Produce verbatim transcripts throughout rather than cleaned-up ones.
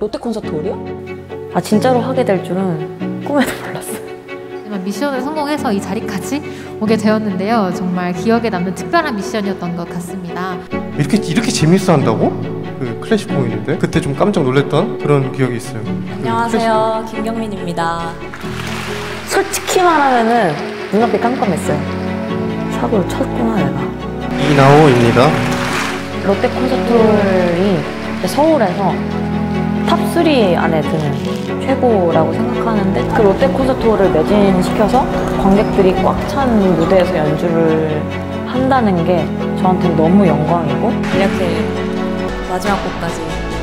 롯데 콘서트홀이요? 아 진짜로 하게 될 줄은 꿈에도 몰랐어요. 미션을 성공해서 이 자리까지 오게 되었는데요. 정말 기억에 남는 특별한 미션이었던 것 같습니다. 이렇게 이렇게 재밌어 한다고? 그 클래식 공연인데 그때 좀 깜짝 놀랐던 그런 기억이 있어요. 안녕하세요, 그 김경민입니다. 솔직히 말하면은 눈앞이 깜깜했어요. 사고를 쳤구나 내가. 이나오입니다. 롯데 콘서트홀이 서울에서 탑삼 안에 드는 최고라고 생각하는데 그 롯데 콘서트홀을 매진시켜서 관객들이 꽉 찬 무대에서 연주를 한다는 게 저한테는 너무 영광이고 이렇게 마지막 곡까지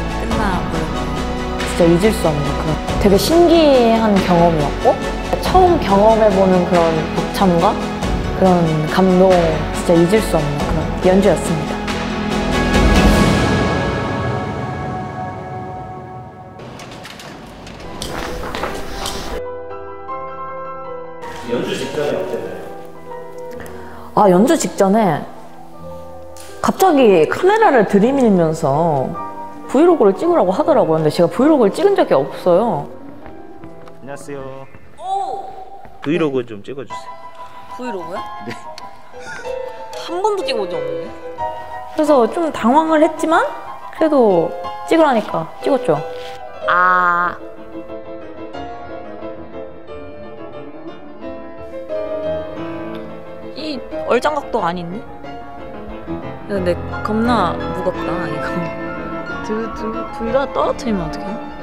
끝나버렸고 진짜 잊을 수 없는 그런 되게 신기한 경험이었고 처음 경험해보는 그런 벅참과 그런 감동 진짜 잊을 수 없는 그런 연주였습니다. 연주 직전에 어땠나요? 아 연주 직전에 갑자기 카메라를 들이밀면서 브이로그를 찍으라고 하더라고요. 근데 제가 브이로그를 찍은 적이 없어요. 안녕하세요. 오! 브이로그 좀 찍어주세요. 브이로그요? 네. 한 번도 찍어본 적 없는데? 그래서 좀 당황을 했지만 그래도 찍으라니까 찍었죠. 아... 이 얼짱각도 아닌데? 근데 겁나 무겁다 이거. 둘 다 떨어뜨리면 어떡해?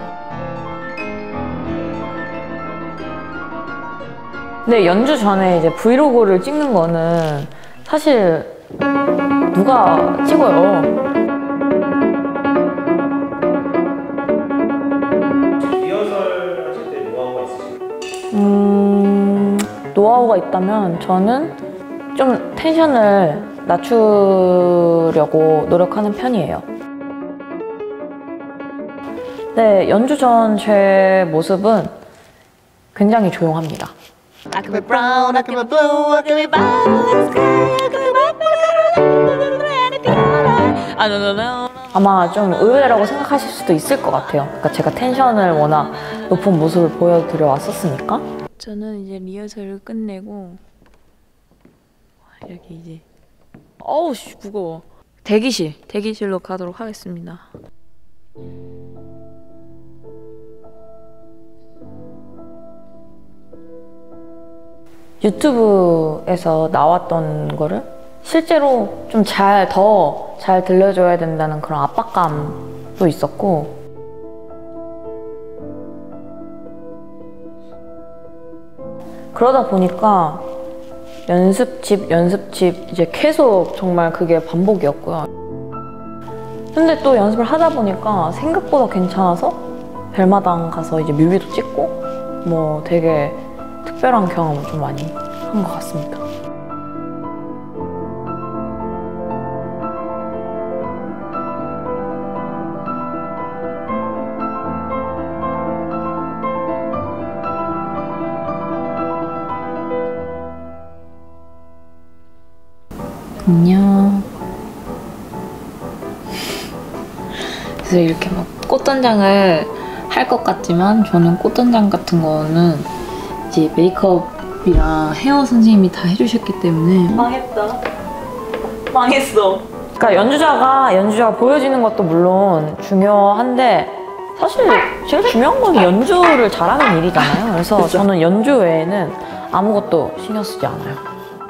근데 연주 전에 이제 브이로그를 찍는 거는 사실 누가 찍어요? 리허설 하실 때 노하우가 있으신가요? 음... 노하우가 있다면 저는 좀 텐션을 낮추려고 노력하는 편이에요. 네, 연주 전 제 모습은 굉장히 조용합니다. I can be brown, I can be blue, I can be black, I can be black. 아, no, no, no. 아마 좀 의외라고 생각하실 수도 있을 것 같아요. 그러니까 제가 텐션을 워낙 높은 모습을 보여드려 왔었으니까. 저는 이제 리허설을 끝내고 이렇게 이제 어우 씨 무거워. 대기실, 대기실로 가도록 하겠습니다. 유튜브에서 나왔던 거를 실제로 좀 잘, 더 잘 들려줘야 된다는 그런 압박감도 있었고 그러다 보니까 연습집, 연습집 이제 계속 정말 그게 반복이었고요. 근데 또 연습을 하다 보니까 생각보다 괜찮아서 별마당 가서 이제 뮤비도 찍고 뭐 되게 특별한 경험을 좀 많이 한 것 같습니다. 안녕. 그래서 이렇게 막 꽃단장을 할 것 같지만 저는 꽃단장 같은 거는 이제 메이크업이랑 헤어 선생님이 다 해주셨기 때문에 망했다. 망했어. 그러니까 연주자가 연주자가 보여지는 것도 물론 중요한데 사실 제일 중요한 건 연주를 잘하는 일이잖아요. 그래서 그쵸? 저는 연주 외에는 아무것도 신경 쓰지 않아요.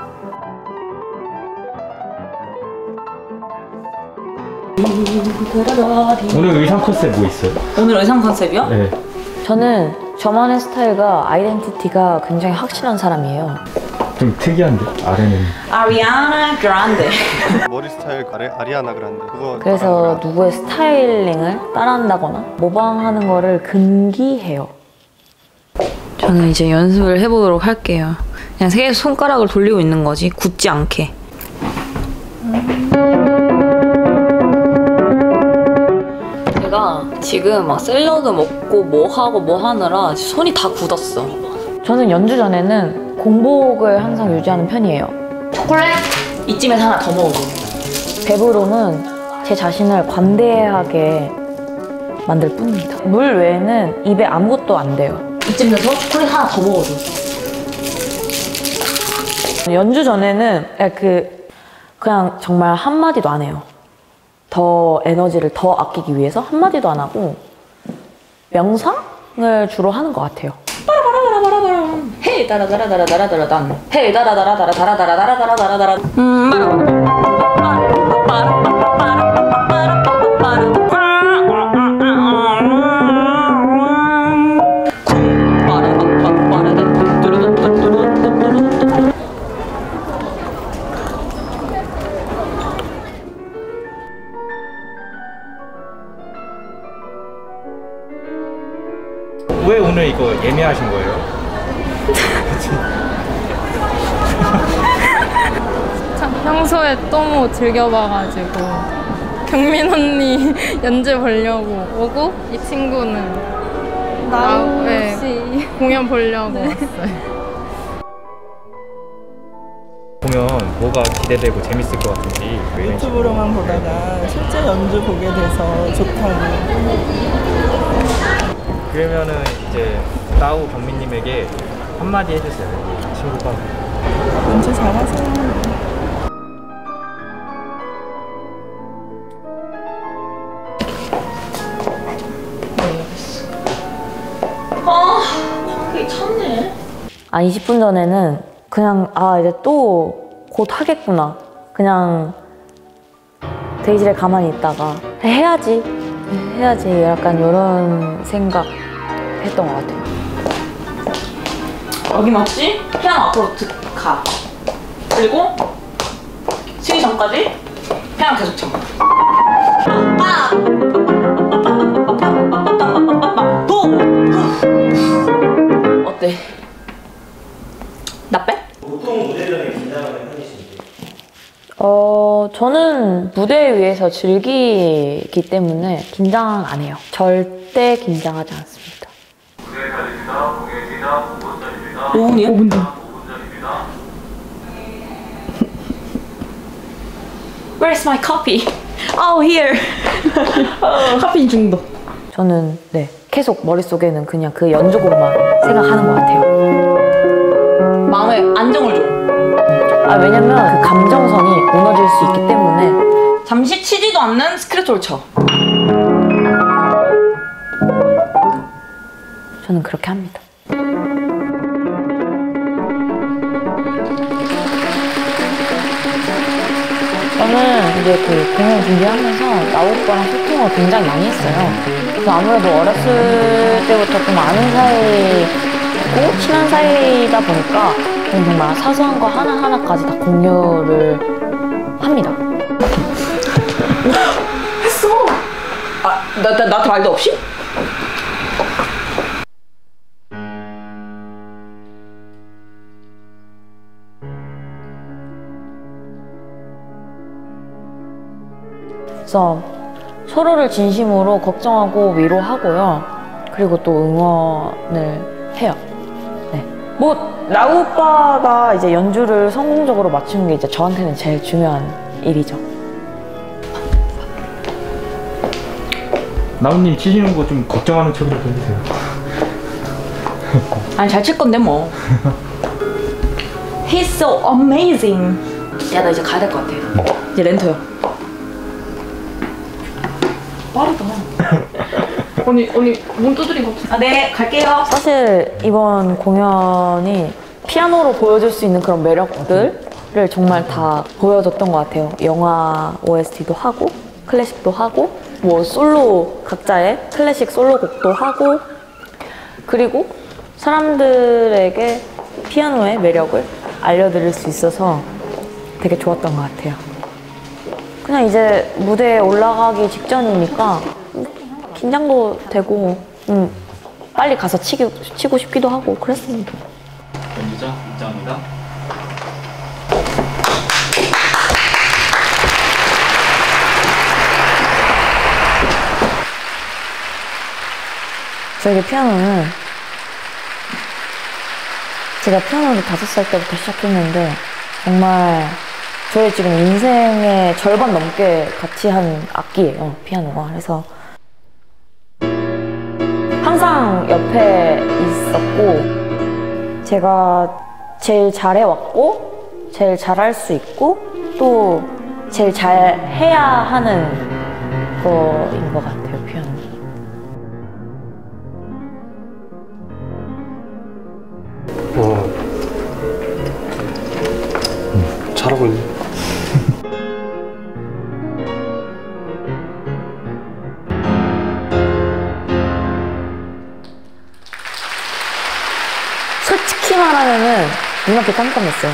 오늘 의상 컨셉 뭐 있어요? 오늘 의상 컨셉이요? 네. 저는 저만의 스타일과 아이덴티티가 굉장히 확실한 사람이에요. 좀 특이한데? 아래는 아리아나 그란데. 머리 스타일 아리, 아리아나 그란데 그거 그래서 누구의 스타일링을 따라한다거나 모방하는 거를 금기해요. 저는 이제 연습을 해보도록 할게요. 그냥 세 손가락을 돌리고 있는 거지 굳지 않게. 제가 지금 막 샐러드 먹고 뭐 하고 뭐 하느라 손이 다 굳었어. 저는 연주 전에는 공복을 항상 유지하는 편이에요. 초콜릿? 이쯤에서 하나 더 먹고. 배부름은 제 자신을 관대하게 만들 뿐입니다. 물 외에는 입에 아무것도 안 돼요. 이쯤 돼서 콜릿 하나 더 먹어줘. 연주 전에는 그 그냥 정말 한마디도 안 해요. 더 에너지를 더 아끼기 위해서 한마디도 안 하고 명상을 주로 하는 것 같아요. 헤이 다라다라다라다라다라단 헤이 다라다라다라다라다라다라다라 음 왜 오늘 이거 예매하신 거예요? 참 평소에 너무 즐겨봐가지고 경민 언니 연주 보려고 오고 이 친구는 나우 네, 씨 공연 보려고 왔어요. 보면 뭐가 기대되고 재밌을 것 같은지 유튜브로만 보다가 실제 연주 보게 돼서 좋다고. 그러면은 이제 따우 경민님에게 한마디 해주세요. 친구가 연주 잘하세요. 아, 이십 분 전에는 그냥 아 이제 또 곧 하겠구나. 그냥 대기실에 가만히 있다가 해야지 해야지 약간 이런 생각 했던 것 같아요. 여기 맞지? 피아노 앞으로 가. 그리고 쉬기 전까지 피아노 계속 쳐. 도! 어때? 나 빼? 보통 무대 전에 긴장하는 편이신지? 어, 저는 무대 위에서 즐기기 때문에 긴장 안 해요. 절대 긴장하지 않습니다. 무대 자리입니다. 공연 시작 오 분 전입니다. 오 분이요? 오 분 전. 오 분 전입니다. Where's my copy? Oh, here. 카피 중독. 저는 네 계속 머릿속에는 그냥 그 연주곡만 생각하는 것 같아요. 마음에 안정을 줘. 아, 왜냐면 그 감정선이 무너질 수 있기 때문에 잠시 치지도 않는 스크래치를 쳐. 저는 그렇게 합니다. 저는 이제 그 공연 준비하면서 나우 오빠랑 소통을 굉장히 많이 했어요. 그래서 아무래도 어렸을 때부터 좀 아는 사이고 친한 사이다 보니까 저는 정말 사소한 거 하나하나까지 다 공유를 합니다. 했어! 아, 나, 나, 나한테 말도 없이? 그래서 서로를 진심으로 걱정하고 위로하고요. 그리고 또 응원을 해요. 네. 뭐 나우 오빠가 이제 연주를 성공적으로 맞추는 게 이제 저한테는 제일 중요한 일이죠. 나우님 치시는 거 좀 걱정하는 척이라도 해주세요. 아니 잘 칠 건데 뭐. He's so amazing. 야, 나 이제 가야 될 것 같아. 이제 렌터요. 빠르다. 언니 언니 몸 두드린 거 같아. 아, 네, 갈게요. 사실 이번 공연이 피아노로 보여줄 수 있는 그런 매력들을 정말 다 보여줬던 것 같아요. 영화 오에스티도 하고 클래식도 하고 뭐 솔로 각자의 클래식 솔로곡도 하고 그리고 사람들에게 피아노의 매력을 알려드릴 수 있어서 되게 좋았던 것 같아요. 그냥 이제 무대에 올라가기 직전이니까 긴장도 되고 음, 빨리 가서 치기, 치고 싶기도 하고 그랬습니다. 연주자 입장합니다. 저에게 피아노는 제가 피아노를 다섯 살 때부터 시작했는데 정말 저의 지금 인생의 절반 넘게 같이 한 악기예요, 피아노가. 그래서 항상 옆에 있었고 제가 제일 잘해왔고 제일 잘할 수 있고 또 제일 잘해야 하는 거인 것 같아요, 피아노. 어. 음, 잘하고 있네. 솔직히 말하면은 눈앞이 깜깜했어요.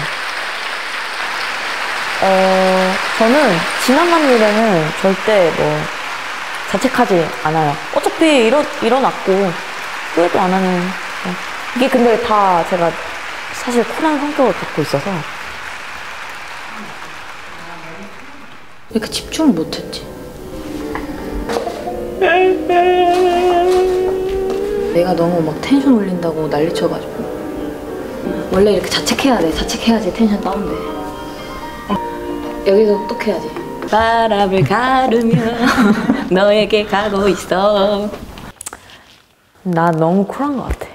어, 저는 지나간 일에는 절대 뭐 자책하지 않아요. 어차피 일어, 일어났고 후회도 안 하는 뭐. 이게 근데 다 제가 사실 쿨한 성격을 갖고 있어서 왜 이렇게 집중을 못했지? 내가 너무 막 텐션 올린다고 난리쳐가지고 원래 이렇게 자책해야 돼. 자책해야지 텐션 다운돼. 여기서 똑똑해야지. 바람을 가르며 너에게 가고 있어. 나 너무 쿨한 것 같아.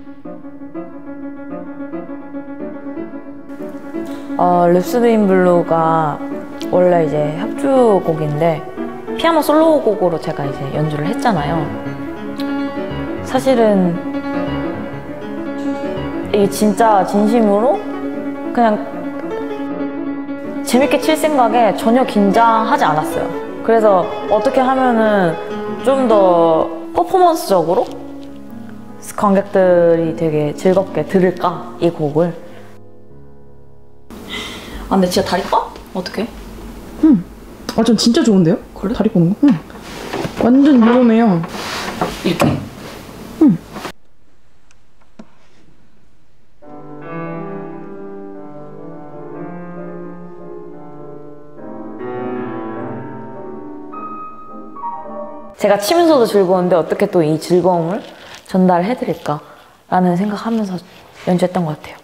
어, 립스드 인 블루가 원래 이제 협주곡인데 피아노 솔로곡으로 제가 이제 연주를 했잖아요. 사실은 이게 진짜 진심으로 그냥 재밌게 칠 생각에 전혀 긴장하지 않았어요. 그래서 어떻게 하면은 좀 더 퍼포먼스적으로 관객들이 되게 즐겁게 들을까, 이 곡을. 아, 근데 진짜 다리 빠? 어떡해? 응. 아, 전 진짜 좋은데요? 그래? 다리 뻗는 거? 응. 완전 유용해요. 이렇게? 응. 제가 치면서도 즐거운데 어떻게 또 이 즐거움을 전달해드릴까 라는 생각하면서 연주했던 것 같아요.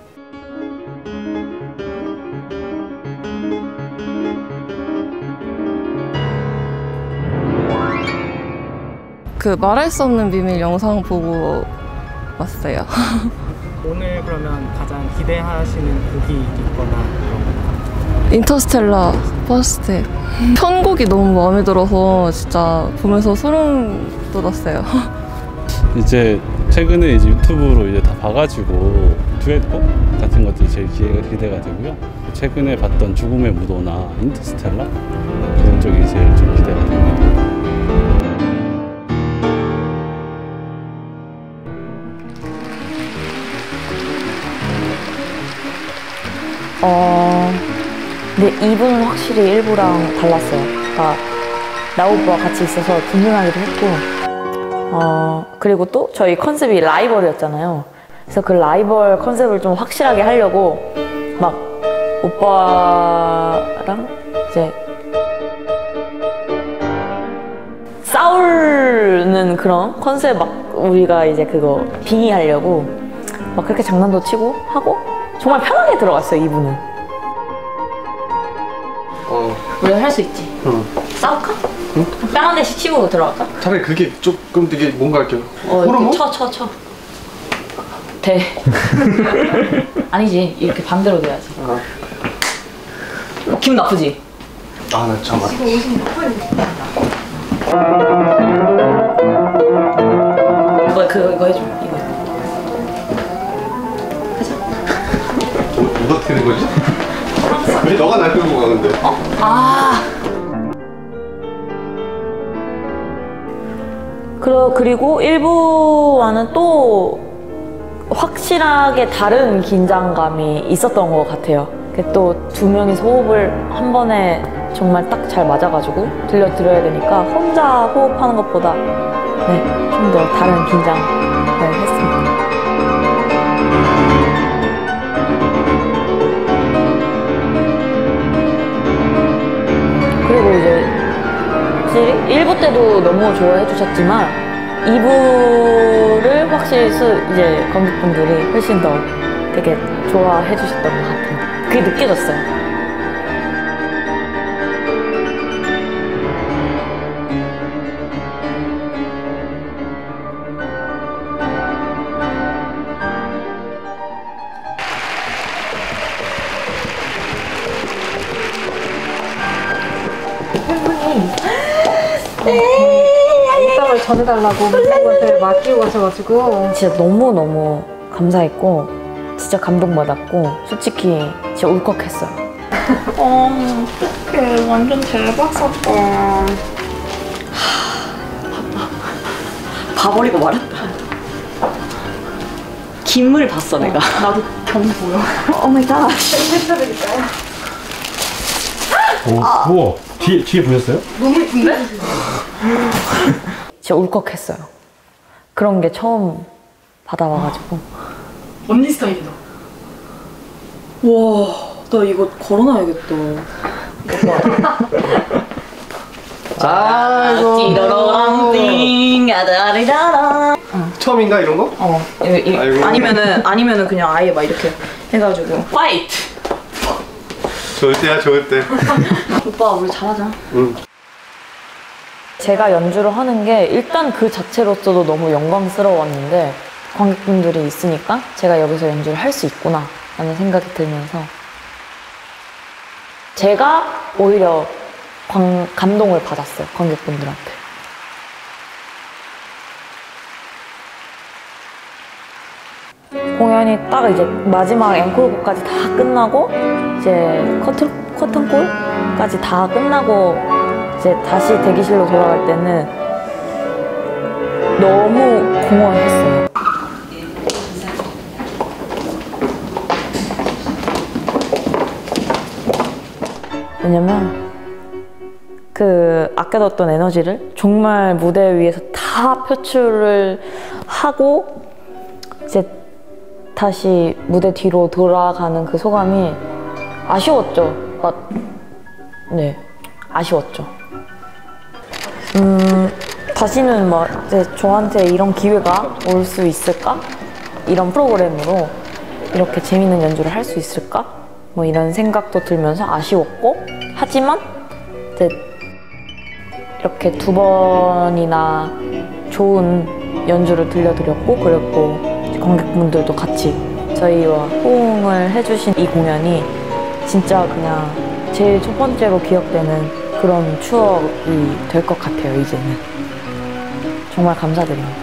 그 말할 수 없는 비밀 영상 보고 왔어요. 오늘 그러면 가장 기대하시는 곡이 있거나 그런 거? 인터스텔라 퍼스트 편곡이 너무 마음에 들어서 진짜 보면서 소름 돋았어요. 이제 최근에 이제 유튜브로 이제 다 봐가지고 듀엣곡 같은 것들이 제일 기대가, 기대가 되고요. 최근에 봤던 죽음의 무도나 인터스텔라 그런 쪽이 제일 좀 기대가 됩니다. 어... 근데 이분은 확실히 일부랑 달랐어요. 그러니까 나우브와 같이 있어서 든든하기도 했고 어... 그리고 또 저희 컨셉이 라이벌이었잖아요. 그래서 그 라이벌 컨셉을 좀 확실하게 하려고 막 오빠랑 이제 싸우는 그런 컨셉 막 우리가 이제 그거 빙의하려고 막 그렇게 장난도 치고 하고 정말 편하게 들어갔어요, 이분은. 어. 우리가 할 수 있지. 응. 싸울까? 응? 뺨 한 대씩 치고 들어갈까? 차라리 그게 조금 되게 뭔가 이렇게 어, 호르몬? 이렇게 쳐, 쳐, 쳐. 돼. 아니지, 이렇게 반대로 돼야지. 아. 기분 나쁘지? 아, 나 참. 이거 그거 이거 해줘. 이거. 가자. 뭐, 뭐가 되는 거지? 왜 너가 날 끌고 가는데? 어? 아. 그러, 그리고 일부와는 또 확실하게 다른 긴장감이 있었던 것 같아요. 또 두 명이서 호흡을 한 번에 정말 딱 잘 맞아가지고 들려드려야 되니까 혼자 호흡하는 것보다 네, 좀 더 다른 긴장을 했습니다. 그리고 이제 확실히 일 부 때도 너무 좋아해 주셨지만 이 부를 확실히 수, 이제 관객분들이 훨씬 더 되게 좋아해 주셨던 것 같아요. 그게 느껴졌어요. 입담을 전해달라고 모든 것을 맡기고 가셔가지고 진짜 너무너무 감사했고 진짜 감동받았고 솔직히 진짜 울컥했어요. 어, 어떡해. 완전 대박 사건. 봐버리고 말았다. 김을 봤어, 내가. 나도 경이 보여. 오 마이 갓. 오, 우와. 뒤에, 뒤에 보셨어요? 너무 예쁜데? 진짜 울컥했어요. 그런 게 처음 받아와가지고. 언니 스타일이다. 와, 나 이거 걸어놔야겠다. 아이고. 띠로랑띵 아다리라라. 처음인가 이런 거? 어, 이, 이, 아이고. 아니면은 아니면은 그냥 아예 막 이렇게 해가지고. 파이트. 좋을 때야 좋을 때. 오빠 우리 잘하자. 응. 제가 연주를 하는 게 일단 그 자체로서도 너무 영광스러웠는데 관객분들이 있으니까 제가 여기서 연주를 할 수 있구나 라는 생각이 들면서 제가 오히려 광, 감동을 받았어요. 관객분들한테. 공연이 딱 이제 마지막 앵콜곡까지 다 끝나고 이제 커튼, 커튼콜까지 다 끝나고 이제 다시 대기실로 돌아갈 때는 너무 공허했어요. 왜냐면 그 아껴뒀던 에너지를 정말 무대 위에서 다 표출을 하고 이제 다시 무대 뒤로 돌아가는 그 소감이 아쉬웠죠. 아, 네, 아쉬웠죠. 음, 다시는 막 이제 저한테 이런 기회가 올 수 있을까? 이런 프로그램으로 이렇게 재밌는 연주를 할 수 있을까? 뭐 이런 생각도 들면서 아쉬웠고, 하지만 이제 이렇게 두 번이나 좋은 연주를 들려드렸고, 그리고 관객분들도 같이 저희와 호응을 해주신 이 공연이 진짜 그냥 제일 첫 번째로 기억되는 그런 추억이 될 것 같아요, 이제는. 정말 감사드립니다.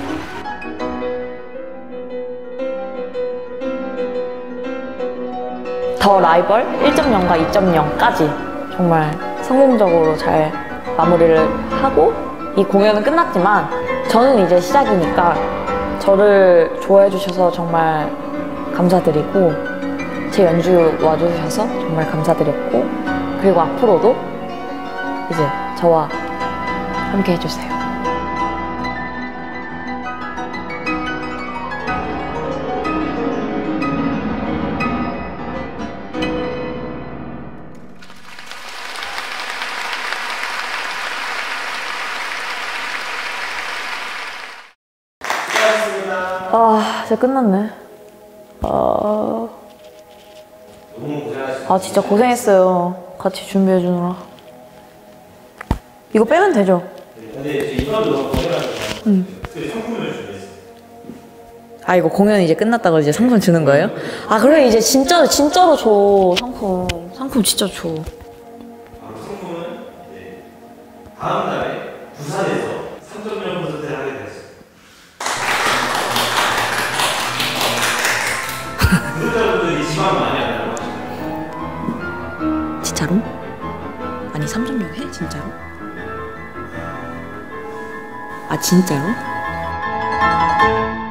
더 라이벌 일 점 영과 이 점 영까지 정말 성공적으로 잘 마무리를 하고 이 공연은 끝났지만 저는 이제 시작이니까 저를 좋아해 주셔서 정말 감사드리고 제 연주 와주셔서 정말 감사드렸고 그리고 앞으로도 이제 저와 함께 해주세요. 아, 진짜 끝났네. 아, 아 진짜 고생했어요. 같이 준비해 주느라. 이거 빼면 되죠? 근데 이번도 너무 고생하셨어요. 응. 그 상품을 준비했어요. 아 이거 공연 이제 끝났다고 이제 상품 주는 거예요? 아 그래 이제 진짜 진짜로 줘 상품. 상품 진짜 줘. 바로 상품은 이제 다음 달에 부산에서 삼 점 영 콘서트를 하게 되었어요. 구독자분들이 지방 많이 하려고 하시나요? 진짜로? 아니 삼 점 영 해? 진짜로? 아 진짜로?